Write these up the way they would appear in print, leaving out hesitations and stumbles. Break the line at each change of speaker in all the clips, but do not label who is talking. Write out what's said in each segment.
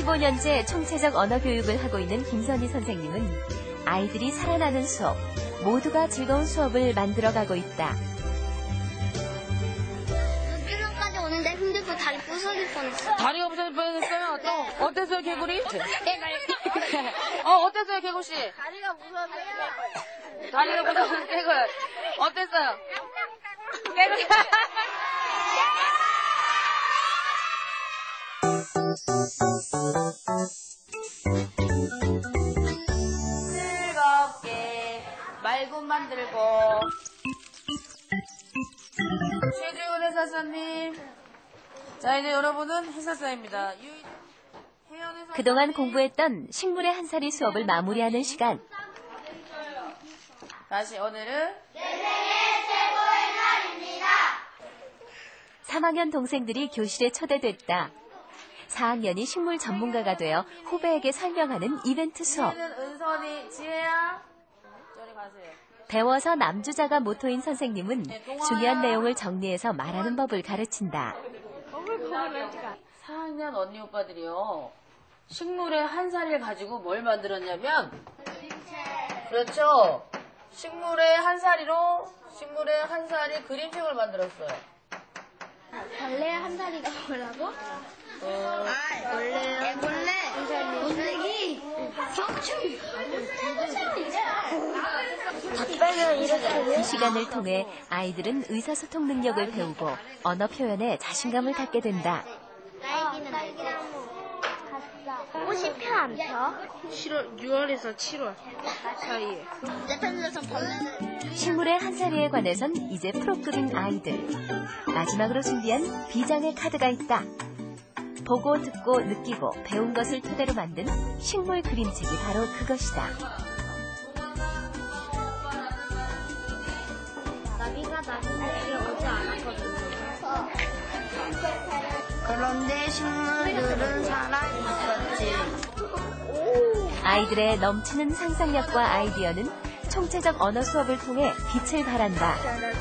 15년째 총체적 언어 교육을 하고 있는 김선희 선생님은 아이들이 살아나는 수업, 모두가 즐거운 수업을 만들어가고 있다.
눈주름까지 오는데 힘들고 다리 부서질 뻔했어.
다리가 부서질 뻔했어요? 또 어땠어요, 개구리? 어땠어요, 개구씨?
다리가 부서져요.
다리가 부서진 개굴 어땠어요? 개구리. 즐겁게 말군 만들고. 최주훈 해설사님. 자, 이제 여러분은 해설사입니다.
그동안 공부했던 식물의 한 살이 수업을 마무리하는 시간.
다시 오늘은
내 생애 최고의 날입니다.
3학년 동생들이 교실에 초대됐다. 4학년이 식물 전문가가 되어 후배에게 설명하는 이벤트 수업.
은선이, 지혜야. 저리 가세요.
배워서 남주자가 모토인 선생님은 중요한 내용을 정리해서 말하는 법을 가르친다.
4학년 언니 오빠들이요. 식물의 한 살을 가지고 뭘 만들었냐면, 그렇죠. 식물의 한 살이 그림책을 만들었어요.
벌레 한 다리가 뭐라고? 애벌레 한 살이 원숭이 성충
이 시간을 통해 아이들은 의사소통 능력을 배우고 언어 표현에 자신감을 갖게 된다.
꽃이 펴 안 펴?
6월에서 7월 사이에.
내 편에서 벌레는
식물의 한 살이에 관해선 이제 프로급인 아이들. 마지막으로 준비한 비장의 카드가 있다. 보고 듣고 느끼고 배운 것을 토대로 만든 식물 그림책이 바로 그것이다.
나비가 나중에 오지 않았거든요.
그런데 식물들은 살아있었지.
아이들의 넘치는 상상력과 아이디어는 총체적 언어 수업을 통해 빛을 발한다.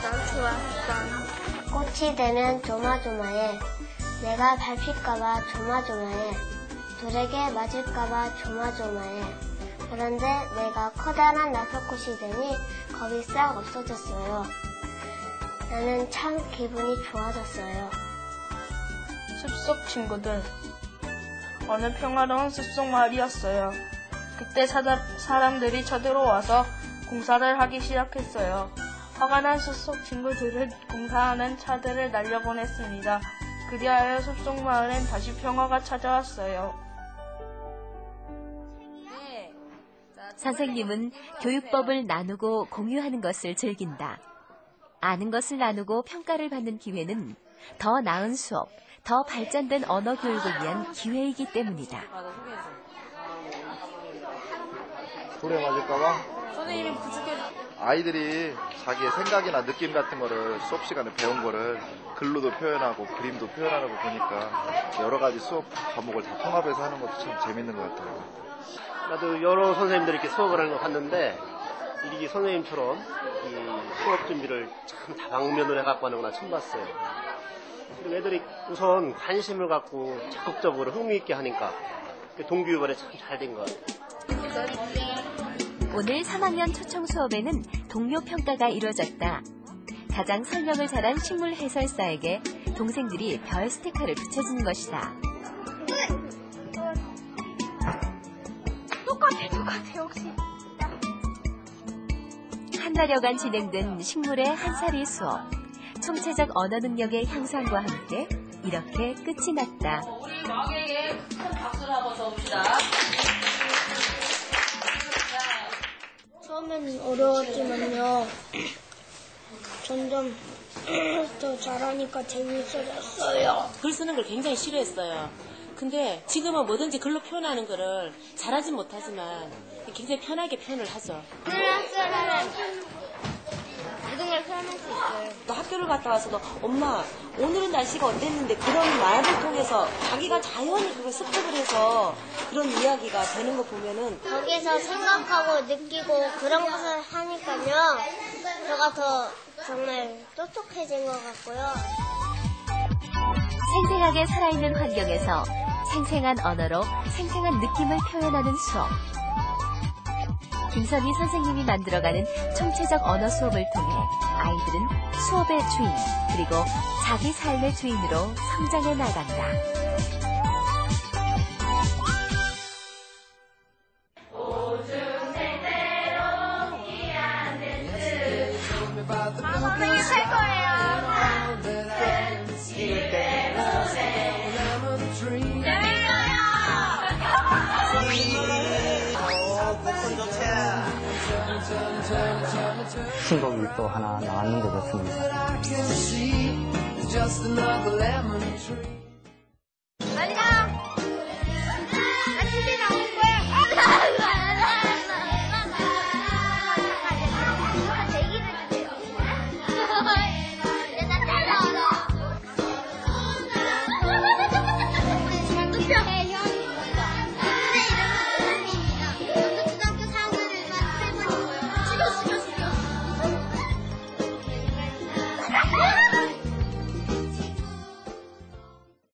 꽃이 되면 조마조마해. 내가 밟힐까봐 조마조마해. 돌에게 맞을까봐 조마조마해. 그런데 내가 커다란 나팔꽃이 되니 겁이 싹 없어졌어요. 나는 참 기분이 좋아졌어요.
숲속 친구들. 어느 평화로운 숲속 마을이었어요. 그때 사람들이 쳐들어와서 공사를 하기 시작했어요. 화가 난 숲속 친구들은 공사하는 차들을 날려보냈습니다. 그리하여 숲속 마을엔 다시 평화가 찾아왔어요.
선생님은 교육법을 나누고 공유하는 것을 즐긴다. 아는 것을 나누고 평가를 받는 기회는 더 나은 수업, 더 발전된 언어 교육을 위한 기회이기 때문이다.
돌에 맞을까봐?
선생님이 부축해줘.
아이들이 자기의 생각이나 느낌 같은 거를 수업 시간에 배운 거를 글로도 표현하고 그림도 표현하는 거 보니까 여러 가지 수업 과목을 다 통합해서 하는 것도 참 재밌는 것 같아요.
나도 여러 선생님들이 이렇게 수업을 하는 거 봤는데 이 선생님처럼 이 수업 준비를 참 다방면으로 해갖고 하는 거나 처음 봤어요. 그리고 애들이 우선 관심을 갖고 적극적으로 흥미있게 하니까 동기유발에 참 잘 된 것 같아요.
오늘 3학년 초청 수업에는 동료 평가가 이루어졌다. 가장 설명을 잘한 식물 해설사에게 동생들이 별 스티커를 붙여주는 것이다.
똑같아 역시.
한 달여간 진행된 식물의 한 살이 수업. 총체적 언어 능력의 향상과 함께 이렇게 끝이 났다.
우리 마개에게 큰 박수를 한번 쳐봅시다.
처음에는 어려웠지만요. 점점 더 잘하니까 재미있어졌어요.
글 쓰는 걸 굉장히 싫어했어요. 근데 지금은 뭐든지 글로 표현하는 거를 잘하진 못하지만 굉장히 편하게 표현을 하죠.
모든 걸 표현할 수 있어요.
또 학교를 갔다 와서도 엄마 오늘은 날씨가 어땠는데 그런 말을 통해서 자기가 자연히 그걸 습득을 해서 그런 이야기가 되는 거 보면은
거기서 생각하고 느끼고 그런 것을 하니까요. 제가 더 정말 똑똑해진 것 같고요.
생생하게 살아있는 환경에서 생생한 언어로 생생한 느낌을 표현하는 수업. 김선희 선생님이 만들어가는 총체적 언어 수업을 통해 아이들은 수업의 주인, 그리고 자기 삶의 주인으로 성장해 나간다.
선생님 최고예요.
신곡이 또 하나 나왔는 것 같습니다.